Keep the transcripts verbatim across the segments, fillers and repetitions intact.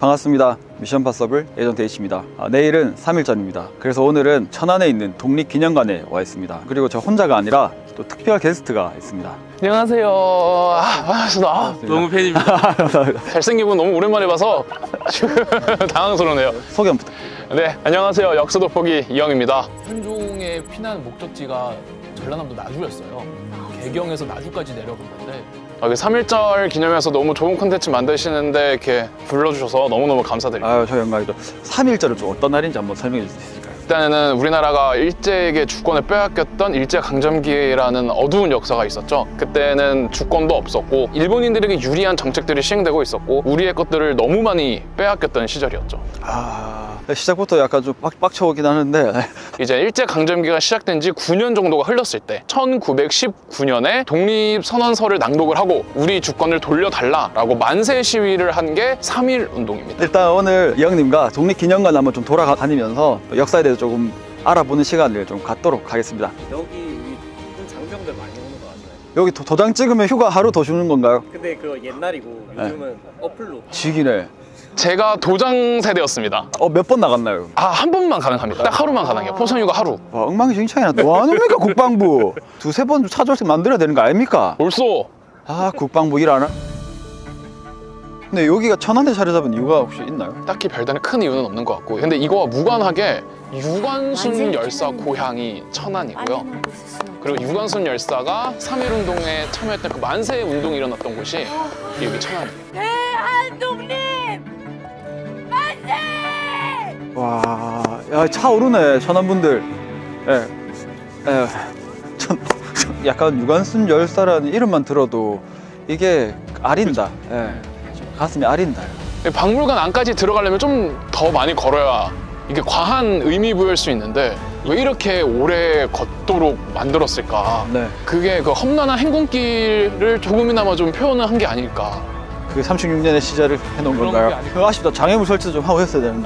반갑습니다. 미션 파서블 에이전트 H입니다. 아, 내일은 삼 일전입니다. 그래서 오늘은 천안에 있는 독립기념관에 와 있습니다. 그리고 저 혼자가 아니라 또 특별 게스트가 있습니다. 안녕하세요. 아, 반갑습니다. 아, 너무 팬입니다. 잘생긴 분 너무 오랜만에 봐서 당황스러우네요. 소개 한번 부탁드립니다. 네, 안녕하세요. 역사 돋보기 이영입니다. 현종의 피난 목적지가 전라남도 나주였어요. 개경에서 나주까지 내려간 건데 여기 삼 일절 기념해서 너무 좋은 콘텐츠 만드시는데 이렇게 불러주셔서 너무너무 감사드립니다. 아유, 저 영광이죠. 삼 일절은 좀 어떤 날인지 한번 설명해 주실 수 있을까요? 일단은 우리나라가 일제에게 주권을 빼앗겼던 일제강점기라는 어두운 역사가 있었죠. 그때는 주권도 없었고 일본인들에게 유리한 정책들이 시행되고 있었고 우리의 것들을 너무 많이 빼앗겼던 시절이었죠. 아, 시작부터 약간 좀 빡, 빡쳐오긴 하는데 이제 일제강점기가 시작된 지 구 년 정도가 흘렀을 때 천구백십구 년에 독립선언서를 낭독을 하고 우리 주권을 돌려달라라고 만세 시위를 한 게 삼 일 운동입니다. 일단 오늘 이 형님과 독립기념관 한번 좀 돌아다니면서 역사에 대해서 조금 알아보는 시간을 좀 갖도록 하겠습니다. 여기 우리 장병들 많이 오는 거 같아요. 여기 도, 도장 찍으면 휴가 하루 더 주는 건가요? 근데 그거 옛날이고 요즘은 네. 어플로 지기네. 제가 도장 세대였습니다. 어, 몇 번 나갔나요? 아, 한 번만 가능합니다. 딱 하루만 가능해요. 포상휴가 하루. 와, 엉망진창이나. 뭐 하십니까 국방부? 두세 번 찾아올 만들어야 되는 거 아닙니까? 올쏘. 아, 국방부 일 안 하? 근데 여기가 천안에 자리 잡은 이유가 혹시 있나요? 딱히 별다른 큰 이유는 없는 것 같고 근데 이거와 무관하게 유관순 열사 고향이 천안이고요. 그리고 유관순 열사가 삼 일 운동에 참여했던 그 만세 운동이 일어났던 곳이 여기 천안이에요. 대한독립! 만세! 와, 야, 차오르네 천안분들. 예, 예, 천, 약간 유관순 열사라는 이름만 들어도 이게 아린다. 예, 가슴이 아린다. 박물관 안까지 들어가려면 좀 더 많이 걸어야 이게 과한 의미 부여일 수 있는데 왜 이렇게 오래 걷도록 만들었을까? 네. 그게 그 험난한 행군길을 조금이나마 좀 표현을 한 게 아닐까. 그 삼십육 년의 시절을 해놓은 건가요? 그거 아쉽다. 장애물 설치 좀 하고 했어야 되는데.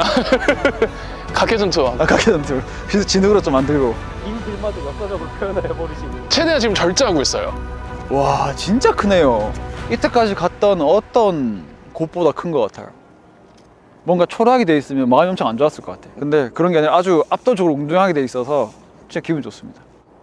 각해전투. 아까 걔한테 그래서 진흙으로 좀 만들고. 긴 길마저 역사적으로 표현을 해버리시는. 최대한 지금 절제하고 있어요. 와, 진짜 크네요. 이때까지 갔던 어떤 곳보다 큰 것 같아요. 뭔가 초라하게 돼 있으면 마음이 엄청 안 좋았을 것 같아요. 근데 그런 게 아니라 아주 압도적으로 웅장하게 돼 있어서 진짜 기분 좋습니다.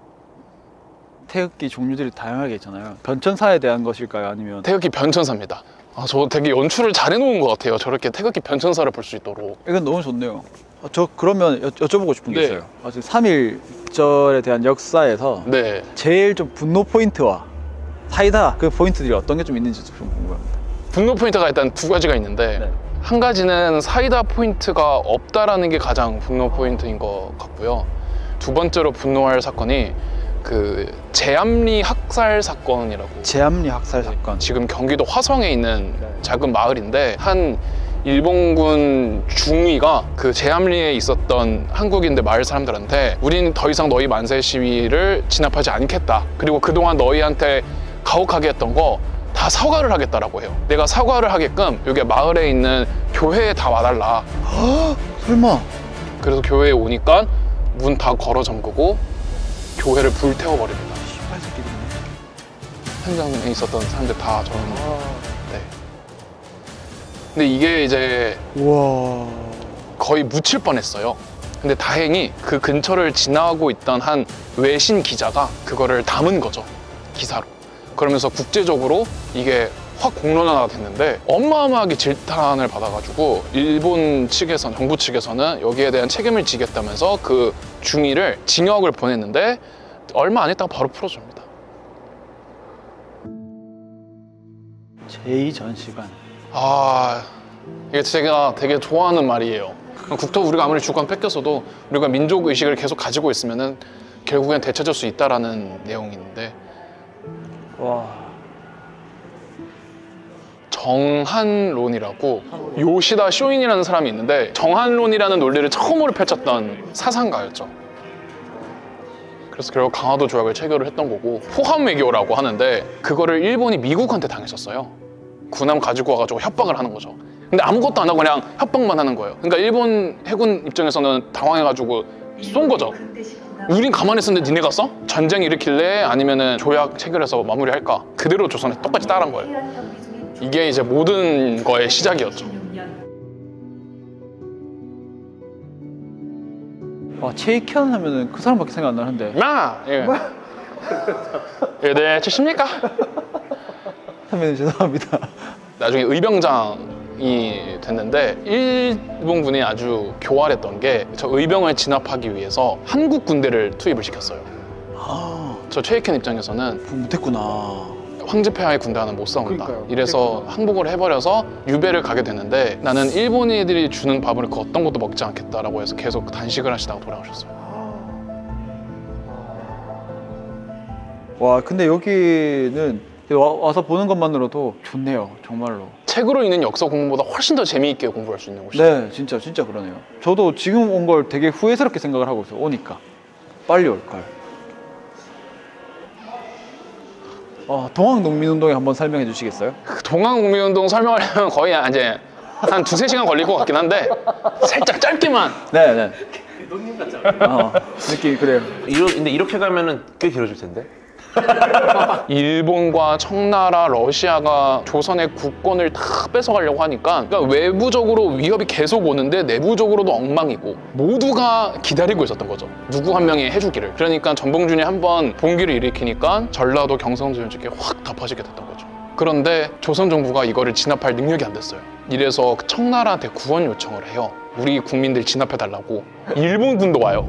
태극기 종류들이 다양하게 있잖아요. 변천사에 대한 것일까요? 아니면 태극기 변천사입니다. 아, 저 되게 연출을 잘 해놓은 것 같아요. 저렇게 태극기 변천사를 볼 수 있도록. 이건 너무 좋네요. 어, 저 그러면 여, 여쭤보고 싶은 게 네. 있어요. 아, 지금 삼 일절에 대한 역사에서 네. 제일 좀 분노 포인트와 사이다 그 포인트들이 어떤 게 좀 있는지 좀 궁금합니다. 분노 포인트가 일단 두 가지가 있는데 네. 한 가지는 사이다 포인트가 없다라는 게 가장 분노 포인트인 것 같고요. 두 번째로 분노할 사건이 그 제암리 학살 사건이라고. 제암리 학살 사건. 지금 경기도 화성에 있는 작은 마을인데 한 일본군 중위가 그 제암리에 있었던 한국인들 마을 사람들한테 우린 더 이상 너희 만세 시위를 진압하지 않겠다. 그리고 그동안 너희한테 가혹하게 했던 거 다 사과를 하겠다라고 해요. 내가 사과를 하게끔 여기 마을에 있는 교회에 다 와달라. 헉, 설마. 그래서 교회에 오니까 문 다 걸어 잠그고 교회를 불태워버립니다. 씨발 새끼들이네. 현장에 있었던 사람들 다 저런. 네. 근데 이게 이제 우와. 거의 묻힐 뻔했어요. 근데 다행히 그 근처를 지나고 있던 한 외신 기자가 그거를 담은 거죠. 기사로. 그러면서 국제적으로 이게 확 공론화가 됐는데 어마어마하게 질타를 받아가지고 일본 측에서는, 정부 측에서는 여기에 대한 책임을 지겠다면서 그 중위를 징역을 보냈는데 얼마 안 있다가 바로 풀어줍니다. 제이 전시관. 아, 이게 제가 되게 좋아하는 말이에요. 국토 우리가 아무리 주권 뺏겼어도 우리가 민족 의식을 계속 가지고 있으면은 결국엔 되찾을 수 있다라는 내용인데. 와. 정한론이라고 요시다 쇼인이라는 사람이 있는데 정한론이라는 논리를 처음으로 펼쳤던 사상가였죠. 그래서 결국 강화도 조약을 체결을 했던 거고 포함 외교라고 하는데 그거를 일본이 미국한테 당했었어요. 군함 가지고 와가지고 협박을 하는 거죠. 근데 아무것도 안 하고 그냥 협박만 하는 거예요. 그러니까 일본 해군 입장에서는 당황해가지고 쏜 거죠. 우린 가만히 있었는데 니네가 써? 전쟁 일으킬래? 아니면은 조약 체결해서 마무리할까? 그대로 조선에 똑같이 따라한 거예요. 이게 이제 모든 거의 시작이었죠. 와 체이켄 하면은 그 사람밖에 생각 안 나는데. 마! 예. 네, 치십니까? 선배님 죄송합니다. 나중에 의병장이 됐는데 일본군이 아주 교활했던 게 저 의병을 진압하기 위해서 한국 군대를 투입을 시켰어요. 아, 저 최익현 입장에서는 못했구나. 황제폐하의 군대 하나 못 싸운다. 그러니까요. 이래서 항복을 해버려서 유배를 가게 되는데 나는 일본인들이 주는 밥을 그 어떤 것도 먹지 않겠다라고 해서 계속 단식을 하시다가 돌아가셨어요. 와 근데 여기는 와, 와서 보는 것만으로도 좋네요 정말로. 책으로 읽는 역사 공부보다 훨씬 더 재미있게 공부할 수 있는 곳이에요. 네 진짜 진짜 그러네요. 저도 지금 온 걸 되게 후회스럽게 생각을 하고 있어요. 오니까 빨리 올걸. 어, 동학농민운동에 한번 설명해 주시겠어요? 동학국민운동 설명하려면 거의 이제 한 두세 시간 걸릴 것 같긴 한데 살짝 짧게만. 네네. 노님 같잖아요. 어, 느낌이 그래요. 이러, 근데 이렇게 가면은 꽤 길어질 텐데. 일본과 청나라, 러시아가 조선의 국권을 다 뺏어가려고 하니까 그러니까 외부적으로 위협이 계속 오는데 내부적으로도 엉망이고 모두가 기다리고 있었던 거죠. 누구 한 명이 해주기를. 그러니까 전봉준이 한번 봉기를 일으키니까 전라도 경상도 쪽에 확 다 퍼지게 됐던 거죠. 그런데 조선 정부가 이거를 진압할 능력이 안 됐어요. 이래서 청나라한테 구원 요청을 해요. 우리 국민들 진압해달라고. 일본군도 와요.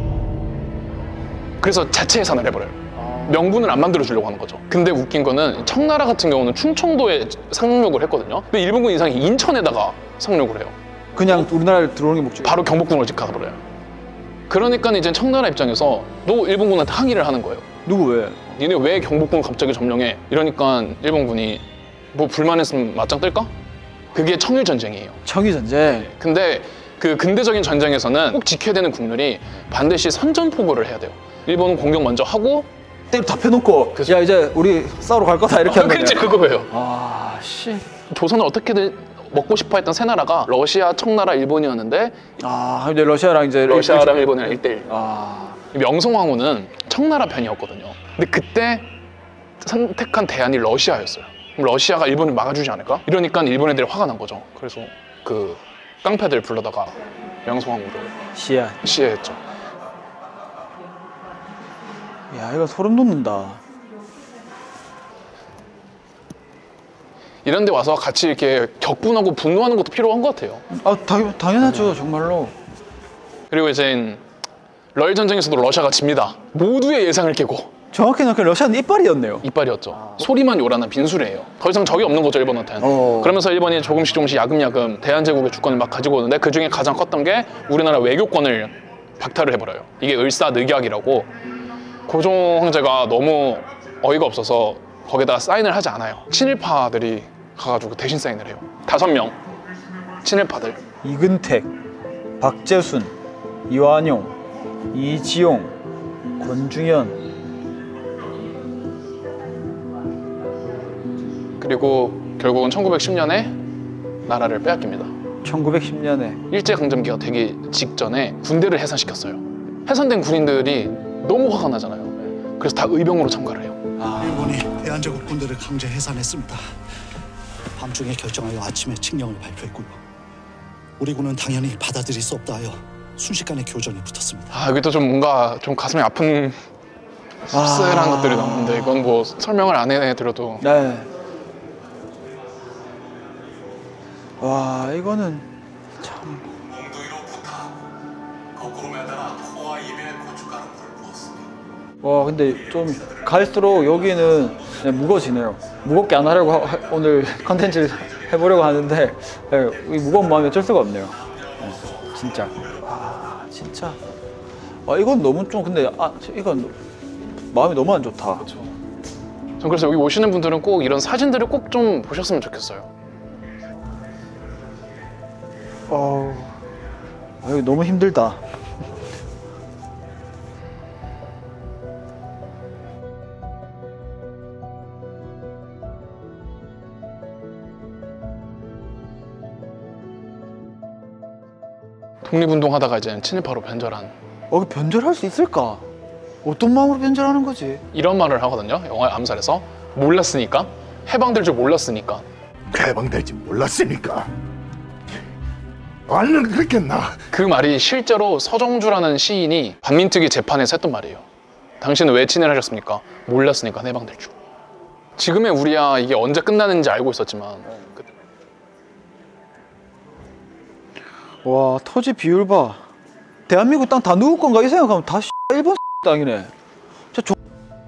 그래서 자체 해산을 해버려요. 명분을 안 만들어주려고 하는 거죠. 근데 웃긴 거는 청나라 같은 경우는 충청도에 상륙을 했거든요. 근데 일본군 이상이 인천에다가 상륙을 해요. 그냥 우리나라에 들어오는 게 목적. 바로 경복궁을 직가버려요. 그러니까 이제 청나라 입장에서 또 일본군한테 항의를 하는 거예요. 누구 왜? 니네 왜 경복궁을 갑자기 점령해? 이러니까 일본군이 뭐 불만했으면 맞짱 뜰까? 그게 청일전쟁이에요. 청일전쟁. 근데 그 근대적인 전쟁에서는 꼭 지켜야 되는 국률이 반드시 선전포고를 해야 돼요. 일본은 공격 먼저 하고 때려 다 펴놓고 그죠. 야 이제 우리 싸우러 갈 거다 이렇게 하는 그치 거냐. 그거예요. 아 씨. 조선을 어떻게든 먹고 싶어 했던 세 나라가 러시아, 청나라, 일본이었는데 아 근데 러시아랑 이제 러시아랑 일본이랑 일 대 일. 아 명성황후는 청나라 편이었거든요. 근데 그때 선택한 대안이 러시아였어요. 그럼 러시아가 일본을 막아주지 않을까? 이러니까 일본 애들이 화가 난 거죠. 그래서 그 깡패들 불러다가 명성황후를 시야. 시해했죠. 야 이거 소름 돋는다. 이런 데 와서 같이 이렇게 격분하고 분노하는 것도 필요한 것 같아요. 아 당, 당연하죠 정말로. 그리고 이제 러일 전쟁에서도 러시아가 집니다. 모두의 예상을 깨고 정확히 생각하면 러시아는 이빨이었네요. 이빨이었죠. 소리만 요란한 빈수레예요. 더 이상 적이 없는 거죠 일본한테는. 어. 그러면서 일본이 조금씩 조금씩 야금야금 대한제국의 주권을 막 가지고 오는데 그 중에 가장 컸던 게 우리나라 외교권을 박탈을 해버려요. 이게 을사늑약이라고. 고종 황제가 너무 어이가 없어서 거기다가 사인을 하지 않아요. 친일파들이 가가지고 대신 사인을 해요. 다섯 명 친일파들. 이근택, 박재순, 이완용, 이지용, 권중현. 그리고 결국은 천구백십 년에 나라를 빼앗깁니다. 천구백십 년에 일제강점기가 되기 직전에 군대를 해산시켰어요. 해산된 군인들이 너무 화가 나잖아요. 그래서 다 의병으로 참가를 해요. 아, 일본이 대한제국 군대를 강제 해산했습니다. 밤중에 결정하여 아침에 칙령을 발표했고요. 우리 군은 당연히 받아들일 수 없다 하여 순식간에 교전이 붙었습니다. 아 여기도 좀 뭔가 좀 가슴이 아픈 씁쓸한 아. 것들이 나오는데 이건 뭐 설명을 안 해드려도 네. 와 이거는 참. 와 근데 좀 갈수록 여기는 그냥 무거워지네요. 무겁게 안 하려고 하, 오늘 컨텐츠를 해보려고 하는데 네, 이 무거운 마음이 어쩔 수가 없네요. 네, 진짜. 아 진짜. 아 이건 너무 좀 근데 아 이건 마음이 너무 안 좋다. 전 그래서 여기 오시는 분들은 꼭 이런 사진들을 꼭 좀 보셨으면 좋겠어요. 어, 아, 이거 너무 힘들다. 독립운동 하다가 이제 친일파로 변절한 어, 변절할 수 있을까? 어떤 마음으로 변절하는 거지? 이런 말을 하거든요. 영화 암살에서 몰랐으니까 해방될 줄 몰랐으니까 해방될지 몰랐으니까 완전 그렇겠나? 그 말이 실제로 서정주라는 시인이 반민특위 재판에서 했던 말이에요. 당신은 왜 친일 하셨습니까? 몰랐으니까 해방될 줄. 지금의 우리야 이게 언제 끝나는지 알고 있었지만 그- 와 토지 비율 봐. 대한민국 땅 다 누구 건가 이 생각하면 다 일본 땅이네. 진짜 조...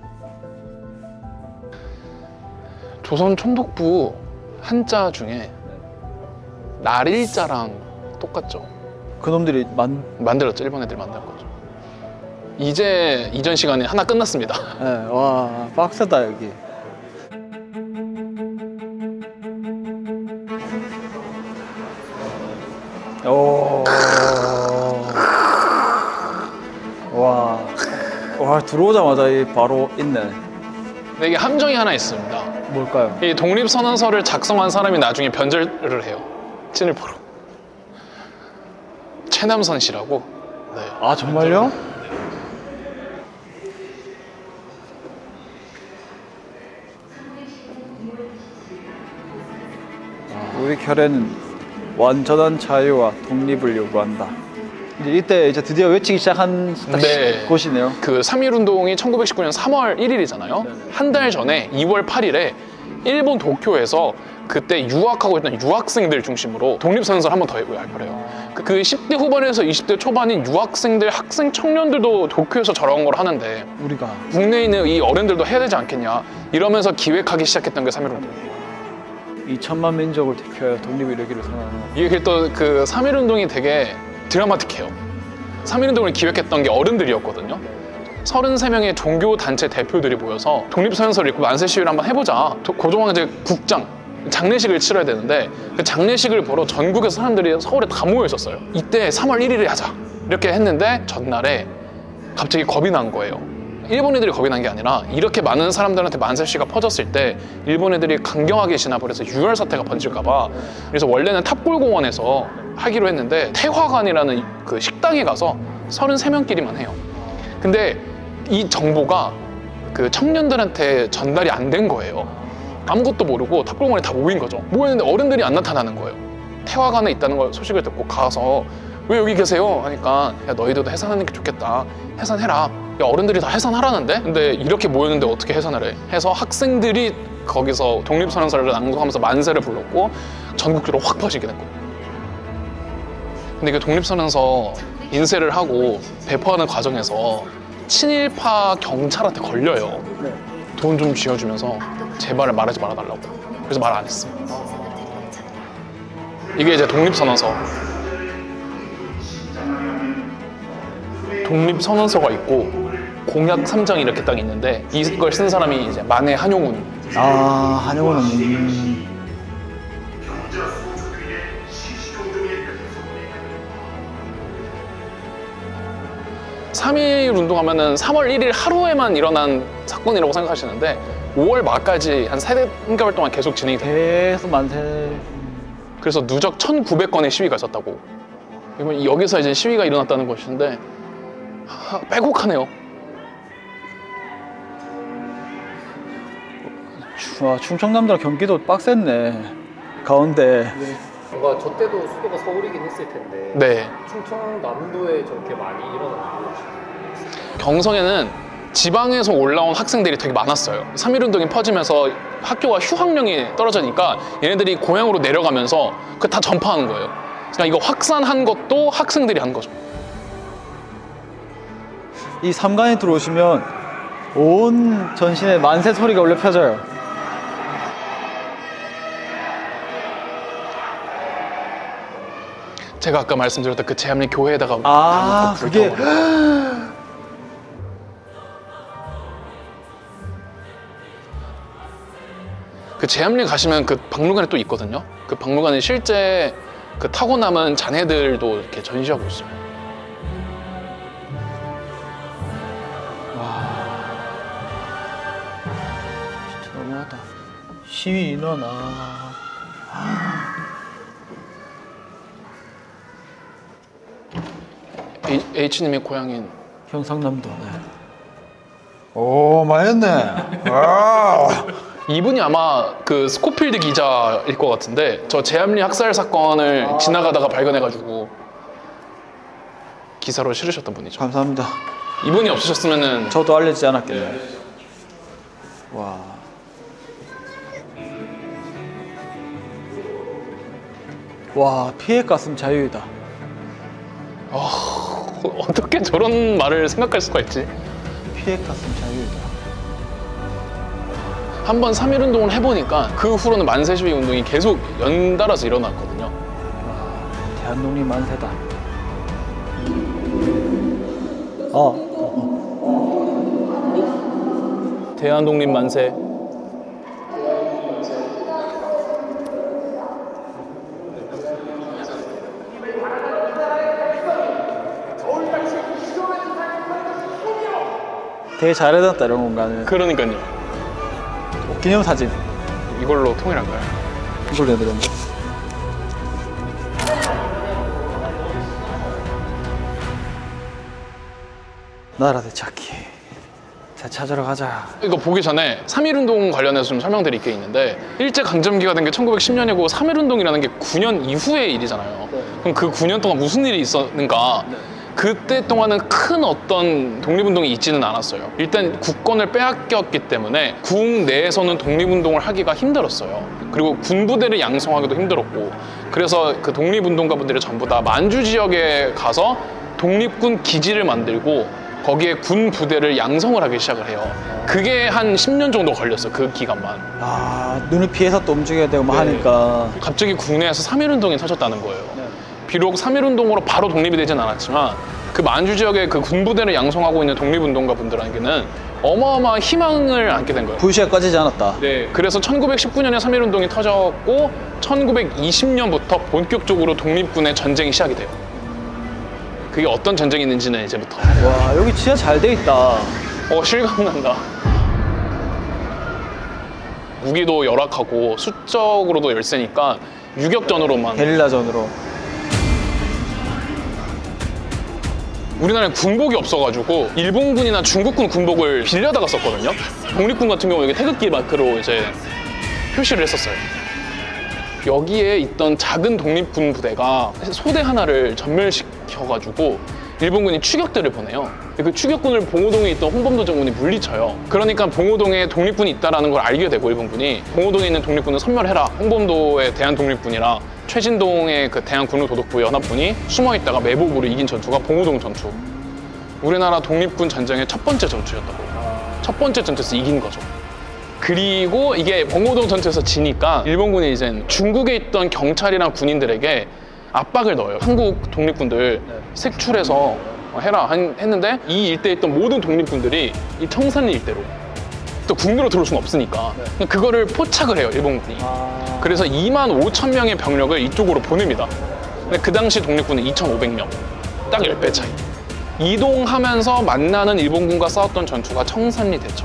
조선 총독부 한자 중에 날일자랑 똑같죠. 그놈들이 만. 만들었죠. 일본 애들이 만든 거죠. 이제 이전 시간이 하나 끝났습니다. 네, 와 빡세다 여기. 오. 와. 와 들어오자마자 이 바로 있네. 근데 이게 함정이 하나 있습니다. 뭘까요? 이 독립선언서를 작성한 사람이 나중에 변절을 해요. 친일파로. 최남선 씨라고. 네. 아 정말요? 아, 우리 결의는 완전한 자유와 독립을 요구한다. 이제 이때 이제 드디어 외치기 시작한 딱 네. 곳이네요. 그 삼일 운동이 천구백십구 년 삼월 일일이잖아요. 한 달 전에 이월 팔일에 일본 도쿄에서 그때 유학하고 있던 유학생들 중심으로 독립선언서를 한 번 더 발표해요. 그, 그 십 대 후반에서 이십 대 초반인 유학생들, 학생, 청년들도 도쿄에서 저런 걸 하는데 우리가 국내에 있는 이 어른들도 해야 되지 않겠냐 이러면서 기획하기 시작했던 게 삼일 운동. 이천만 민족을 대표하여 독립을 이루기를 선언하는. 이게 또 그 삼일 운동이 되게 드라마틱해요. 삼일 운동을 기획했던 게 어른들이었거든요. 서른세 명의 종교단체 대표들이 모여서 독립선언서를 읽고 만세 시위를 한번 해보자. 고종황제 국장 장례식을 치러야 되는데 그 장례식을 보러 전국에서 사람들이 서울에 다 모여 있었어요. 이때 삼월 일일에 하자 이렇게 했는데 전날에 갑자기 겁이 난 거예요. 일본 애들이 겁이 난 게 아니라 이렇게 많은 사람들한테 만세 시위가 퍼졌을 때 일본 애들이 강경하게 진압을 해서 유혈 사태가 번질까 봐. 그래서 원래는 탑골공원에서 하기로 했는데 태화관이라는 그 식당에 가서 서른세 명끼리만 해요. 근데 이 정보가 그 청년들한테 전달이 안 된 거예요. 아무것도 모르고 탑골공원에 다 모인 거죠. 모였는데 어른들이 안 나타나는 거예요. 태화관에 있다는 걸 소식을 듣고 가서 왜 여기 계세요? 하니까 야 너희들도 해산하는 게 좋겠다. 해산해라. 야 어른들이 다 해산하라는데? 근데 이렇게 모였는데 어떻게 해산을 해? 해서 학생들이 거기서 독립선언서를 낭독하면서 만세를 불렀고 전국적으로 확 퍼지게 된 거예요. 근데 그 독립선언서 인쇄를 하고 배포하는 과정에서 친일파 경찰한테 걸려요. 돈 좀 쥐어주면서 제발 말하지 말아달라고. 그래서 말 안 했어요. 이게 이제 독립선언서. 독립선언서가 있고 공약 삼 장이 이렇게 딱 있는데 이걸 쓴 사람이 이제 만해 한용운. 아 한용운은 음... 삼일 운동하면은 삼월 일일 하루에만 일어난 사건이라고 생각하시는데 오월 말까지 한 세 개월 동안 계속 진행이 돼요. 계속 만세. 그래서 누적 천구백 건의 시위가 있었다고. 여기서 이제 시위가 일어났다는 것인데 하, 빼곡하네요. 와 충청남도랑 경기도 빡셌네. 가운데. 뭔가 저 때도 수도가 서울이긴 했을 텐데 네. 충청남도에 저렇게 많이 일어나는 거 경성에는 지방에서 올라온 학생들이 되게 많았어요. 삼일 운동이 퍼지면서 학교가 휴학령이 떨어지니까 얘네들이 고향으로 내려가면서 그 다 전파하는 거예요. 그러니까 이거 확산한 것도 학생들이 한 거죠. 이 삼관에 들어오시면 온 전신에 만세 소리가 울려 펴져요. 제가 아까 말씀드렸던 그 제암리 교회에다가 아 그게 그 제암리 가시면 그 박물관에 또 있거든요. 그 박물관에 실제 그 타고 남은 잔해들도 이렇게 전시하고 있어요. 와 진짜 너무하다. 시위 인원 아 H님의 고향인 경상남도. 네. 오, 많이 했네. 와, 이분이 아마 그 스코필드 기자일 것 같은데 저 제암리 학살 사건을 아. 지나가다가 발견해가지고 기사로 실으셨던 분이죠. 감사합니다. 이분이 없으셨으면은 저도 알려지지 않았겠네요. 와. 와, 피해 갔으면 자유이다. 어떻게 저런 말을 생각할 수가 있지? 피해 갔으면 자유이다. 한번 삼일 운동을 해보니까 그 후로는 만세 시위 운동이 계속 연달아서 일어났거든요. 대한독립 만세다. 어. 대한독립 만세. 되게 잘해놨다 이런 공간은. 그러니까요. 기념사진 이걸로 통일할까요? 이걸 내드렸는데. 나라 되찾기. 자, 찾으러 가자. 이거 보기 전에 삼일 운동 관련해서 좀 설명드릴 게 있는데 일제강점기가 된 게 천구백십 년이고 삼일 운동이라는 게 구 년 이후의 일이잖아요. 그럼 그 구 년 동안 무슨 일이 있었는가? 그때 동안은 큰 어떤 독립운동이 있지는 않았어요. 일단 국권을 빼앗겼기 때문에 국 내에서는 독립운동을 하기가 힘들었어요. 그리고 군부대를 양성하기도 힘들었고, 그래서 그 독립운동가분들이 전부 다 만주 지역에 가서 독립군 기지를 만들고 거기에 군 부대를 양성을 하기 시작을 해요. 그게 한 십 년 정도 걸렸어요. 그 기간만. 아, 눈을 피해서 또 움직여야 되고 뭐 네. 하니까. 갑자기 국내에서 삼일 운동이 터졌다는 거예요. 비록 삼일 운동으로 바로 독립이 되진 않았지만 그 만주 지역의 그 군부대를 양성하고 있는 독립운동가 분들에게는 어마어마한 희망을 안게 된 거예요. 불씨가 꺼지지 않았다. 네, 그래서 천구백십구 년에 삼일 운동이 터졌고 천구백이십 년부터 본격적으로 독립군의 전쟁이 시작이 돼요. 그게 어떤 전쟁이 있는지는 이제부터. 와, 여기 진짜 잘 돼 있다. 어, 실감난다. 무기도 열악하고 수적으로도 열세니까 유격전으로만. 게릴라전으로. 우리나라에 군복이 없어가지고 일본군이나 중국군 군복을 빌려다가 썼거든요. 독립군 같은 경우 여기 태극기 마크로 이제 표시를 했었어요. 여기에 있던 작은 독립군 부대가 소대 하나를 전멸시켜가지고 일본군이 추격대를 보내요. 그 추격군을 봉오동에 있던 홍범도 장군이 물리쳐요. 그러니까 봉오동에 독립군이 있다는 걸 알게 되고 일본군이 봉오동에 있는 독립군을 섬멸해라. 홍범도의 대한독립군이랑 최진동의 그 대한군우도독부 연합군이 숨어있다가 매복으로 이긴 전투가 봉오동 전투. 우리나라 독립군 전쟁의 첫 번째 전투였다고. 첫 번째 전투에서 이긴 거죠. 그리고 이게 봉오동 전투에서 지니까 일본군이 이제 중국에 있던 경찰이랑 군인들에게 압박을 넣어요. 한국 독립군들 색출해서 해라 했는데 이 일대에 있던 모든 독립군들이 이 청산리 일대로 또 국내로 들어올 수는 없으니까 그거를 포착을 해요, 일본군이. 그래서 이만 오천 명의 병력을 이쪽으로 보냅니다. 근데 그 당시 독립군은 이천오백 명, 딱 십 배 차이. 이동하면서 만나는 일본군과 싸웠던 전투가 청산리 대첩.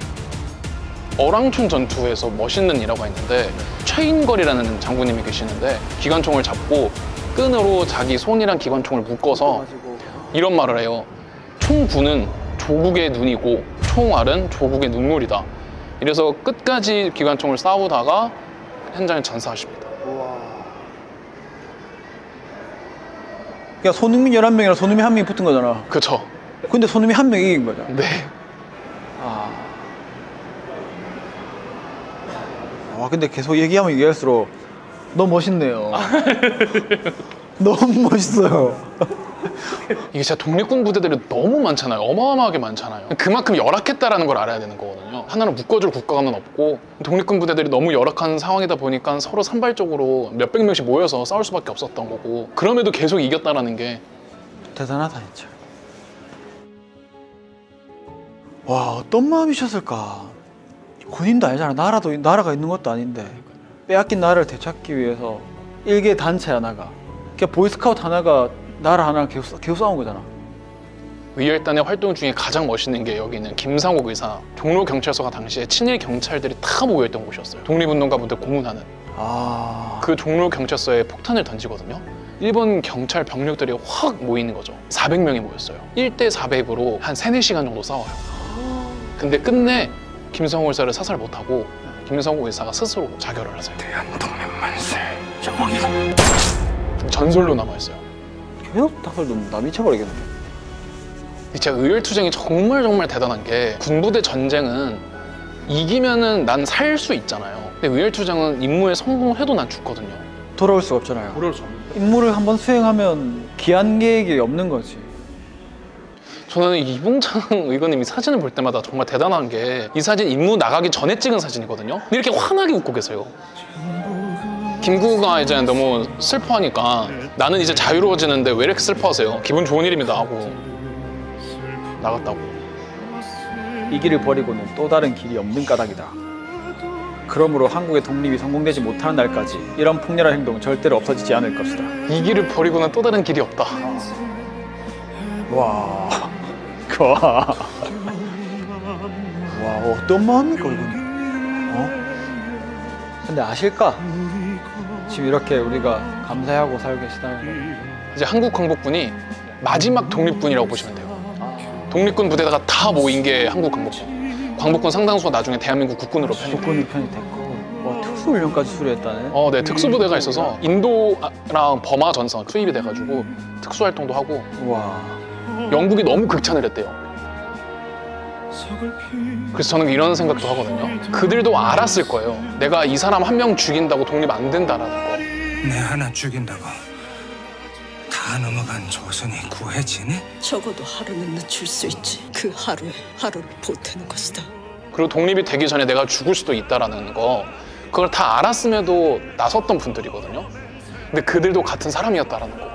어랑촌 전투에서 멋있는 일화가 있는데 최인걸이라는 장군님이 계시는데 기관총을 잡고 끈으로 자기 손이랑 기관총을 묶어서 이런 말을 해요. 총구는 조국의 눈이고 총알은 조국의 눈물이다. 이래서 끝까지 기관총을 싸우다가 현장에 전사하십니다. 그러니까 손흥민 열한 명이랑 손흥민 한 명이 붙은 거잖아. 그쵸. 근데 손흥민 한 명이 이긴 거잖아. 네. 아. 와, 근데 계속 얘기하면 얘기할수록 너무 멋있네요. 너무 멋있어요. 이게 진짜 독립군 부대들이 너무 많잖아요. 어마어마하게 많잖아요. 그만큼 열악했다라는 걸 알아야 되는 거거든요. 하나는 묶어줄 국가는 없고 독립군 부대들이 너무 열악한 상황이다 보니까 서로 산발적으로 몇백 명씩 모여서 싸울 수밖에 없었던 거고 그럼에도 계속 이겼다라는 게 대단하다 진짜. 와, 어떤 마음이셨을까. 군인도 아니잖아. 나라도 나라가 있는 것도 아닌데 빼앗긴 나라를 되찾기 위해서 일개 단체 하나가, 그러니까 보이스카우트 하나가 나라 하나랑 계속, 계속 싸운 거잖아. 의열단의 활동 중에 가장 멋있는 게 여기 있는 김상옥 의사, 종로경찰서가 당시에 친일 경찰들이 다 모여있던 곳이었어요. 독립운동가분들 고문하는. 아... 그 종로경찰서에 폭탄을 던지거든요. 일본 경찰 병력들이 확 모이는 거죠. 사백 명이 모였어요. 일 대 사백으로 한 세네 시간 정도 싸워요. 근데 끝내 김상옥 의사를 사살 못하고 김성우 의사가 스스로 자결을 하세요. 대한독립 만세. 전설로 남아있어요. 계속 닭살도 나 미쳐버리겠네. 진짜 의열투쟁이 정말 정말 대단한 게 군부대 전쟁은 이기면은 난 살 수 있잖아요. 근데 의열투쟁은 임무에 성공해도 난 죽거든요. 돌아올 수가 없잖아요. 돌아올 수 없는. 임무를 한번 수행하면 기한 계획이 없는 거지. 저는 이봉창 의원님이 사진을 볼 때마다 정말 대단한 게 이 사진 임무 나가기 전에 찍은 사진이거든요. 근데 이렇게 환하게 웃고 계세요. 김구가 이제 너무 슬퍼하니까 나는 이제 자유로워지는데 왜 이렇게 슬퍼하세요? 기분 좋은 일입니다 하고 나갔다고. 이 길을 버리고는 또 다른 길이 없는 까닭이다. 그러므로 한국의 독립이 성공되지 못하는 날까지 이런 폭렬한 행동은 절대로 없어지지 않을 것이다. 이 길을 버리고는 또 다른 길이 없다. 와, 와, 와 어떤 마음일까 이건? 어? 근데 아실까? 지금 이렇게 우리가 감사하고 살고 계시다는 거. 이제 한국 광복군이 마지막 독립군이라고 보시면 돼요. 독립군 부대가 다 모인 게 한국 광복군. 광복군 상당수가 나중에 대한민국 국군으로 편입. 국군이 편입됐고, 와 특수훈련까지 수료했다네. 어, 네, 특수부대가 있어서 인도랑 버마 전선 투입이 돼가지고 특수활동도 하고. 와. 영국이 너무 극찬을 했대요. 그래서 저는 이런 생각도 하거든요. 그들도 알았을 거예요. 내가 이 사람 한 명 죽인다고 독립 안 된다라는 거. 내 하나 죽인다고 다 넘어간 조선이 구해지니? 적어도 하루는 늦출 수 있지. 그 하루에 하루를 보태는 것이다. 그리고 독립이 되기 전에 내가 죽을 수도 있다라는 거, 그걸 다 알았음에도 나섰던 분들이거든요. 근데 그들도 같은 사람이었다라는 거.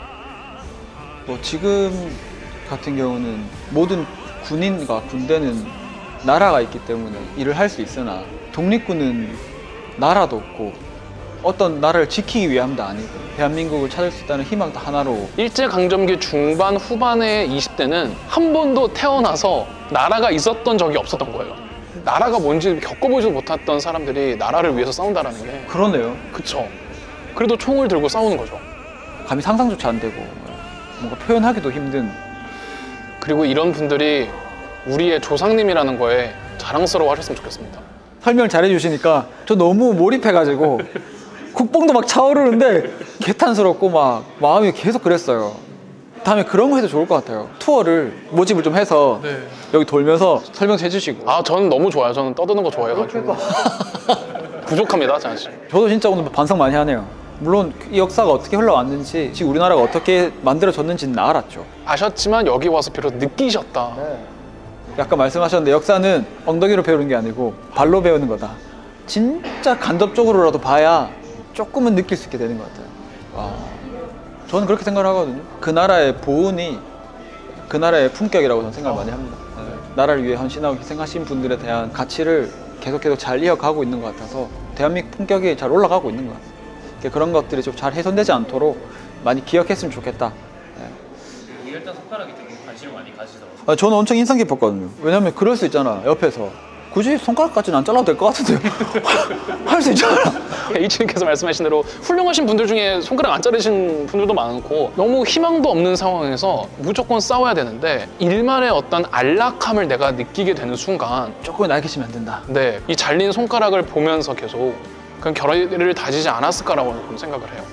뭐 지금 같은 경우는 모든 군인과 군대는 나라가 있기 때문에 일을 할 수 있으나 독립군은 나라도 없고 어떤 나라를 지키기 위함도 아니고 대한민국을 찾을 수 있다는 희망도 하나로. 일제강점기 중반 후반의 이십 대는 한 번도 태어나서 나라가 있었던 적이 없었던 거예요. 나라가 뭔지 겪어보지도 못했던 사람들이 나라를 위해서 싸운다라는 게. 그러네요. 그쵸. 그래도 총을 들고 싸우는 거죠. 감히 상상조차 안 되고 뭔가 표현하기도 힘든. 그리고 이런 분들이 우리의 조상님이라는 거에 자랑스러워 하셨으면 좋겠습니다. 설명 잘 해주시니까 저 너무 몰입해가지고 국뽕도 막 차오르는데 개탄스럽고 막 마음이 계속 그랬어요. 다음에 그런 거 해도 좋을 것 같아요. 투어를 모집을 좀 해서 네. 여기 돌면서 설명 해주시고. 아, 저는 너무 좋아요. 저는 떠드는 거 좋아해가지고. 부족합니다, 사실. 저도 진짜 오늘 반성 많이 하네요. 물론 이 역사가 어떻게 흘러왔는지, 지금 우리나라가 어떻게 만들어졌는지는 알았죠. 아셨지만 여기 와서 비로소 느끼셨다. 네. 아까 말씀하셨는데 역사는 엉덩이로 배우는 게 아니고 발로 배우는 거다. 진짜 간접적으로라도 봐야 조금은 느낄 수 있게 되는 것 같아요. 와, 저는 그렇게 생각을 하거든요. 그 나라의 보은이 그 나라의 품격이라고 저는 생각을 많이 합니다. 네. 나라를 위해 헌신하고 희생하신 분들에 대한 가치를 계속 계속 잘 이어가고 있는 것 같아서 대한민국 품격이 잘 올라가고 있는 것 같아요. 그런 것들이 좀 잘 훼손되지 않도록 많이 기억했으면 좋겠다. 네. 일단 손가락이 되게 관심을 많이 가지시더라고요. 아, 저는 엄청 인상 깊었거든요. 왜냐면 그럴 수 있잖아, 옆에서. 굳이 손가락까지는 안 잘라도 될 것 같은데요. 할 수 있잖아. H님께서 말씀하신 대로 훌륭하신 분들 중에 손가락 안 자르신 분들도 많고 너무 희망도 없는 상황에서 무조건 싸워야 되는데 일말의 어떤 안락함을 내가 느끼게 되는 순간 조금은 날개치면 안 된다. 네, 이 잘린 손가락을 보면서 계속 그런 결의를 다지지 않았을까라고 생각을 해요.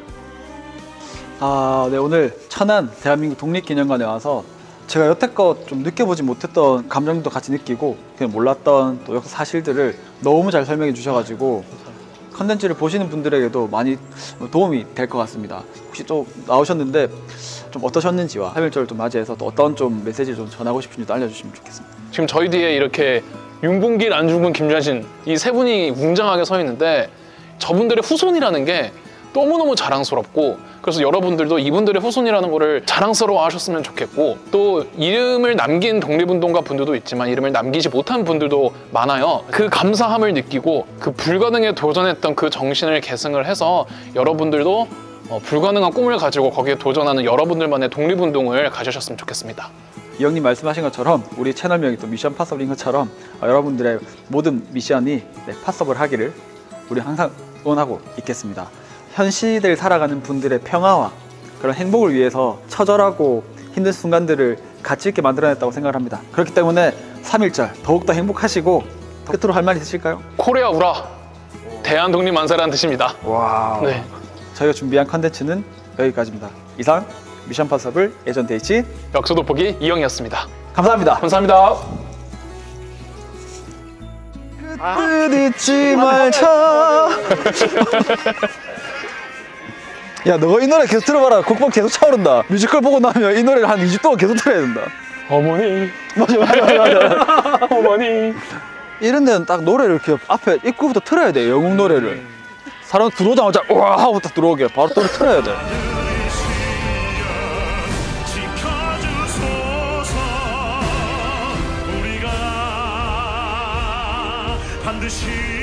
아, 네, 오늘 천안 대한민국 독립기념관에 와서 제가 여태껏 좀 느껴보지 못했던 감정도 같이 느끼고 그냥 몰랐던 또 역사 사실들을 너무 잘 설명해 주셔가지고 컨텐츠를 보시는 분들에게도 많이 도움이 될 것 같습니다. 혹시 또 나오셨는데 좀 어떠셨는지와 삼일절을 좀 맞이해서 또 어떤 좀 메시지를 좀 전하고 싶은지도 알려주시면 좋겠습니다. 지금 저희 뒤에 이렇게 윤봉길, 안중근, 김좌신 이 세 분이 웅장하게 서 있는데 저분들의 후손이라는 게 너무너무 자랑스럽고, 그래서 여러분들도 이분들의 후손이라는 거를 자랑스러워 하셨으면 좋겠고, 또 이름을 남긴 독립운동가 분들도 있지만 이름을 남기지 못한 분들도 많아요. 그 감사함을 느끼고 그 불가능에 도전했던 그 정신을 계승을 해서 여러분들도 어, 불가능한 꿈을 가지고 거기에 도전하는 여러분들만의 독립운동을 가지셨으면 좋겠습니다. 이 형님 말씀하신 것처럼 우리 채널명이 또 미션 파서블인 것처럼 어, 여러분들의 모든 미션이 네, 파서블 하기를 우리 항상 응원하고 있겠습니다. 현 시대를 살아가는 분들의 평화와 그런 행복을 위해서 처절하고 힘든 순간들을 가치 있게 만들어냈다고 생각을 합니다. 그렇기 때문에 삼일절 더욱더 행복하시고 끝으로 할 말 있으실까요? 코리아 우라 대한 독립 만세라는 뜻입니다. 와. 네. 저희가 준비한 컨텐츠는 여기까지입니다. 이상 미션 파서블 에전트 H 역소 돋보기 이영이었습니다. 감사합니다. 감사합니다. 끝 잊지 말자. 야, 너가 이 노래 계속 들어봐라. 곡방 계속 차오른다. 뮤지컬 보고 나면 이 노래를 한 이 주 동안 계속 틀어야 된다. 어머니. 맞아, 맞아, 맞아, 맞아. 어머니. 이런 데는 딱 노래를 이렇게 앞에 입구부터 틀어야 돼. 영웅 노래를. 사람 들어오자마자 우와 하고 딱 들어오게 바로 또 틀어야 돼. 반드시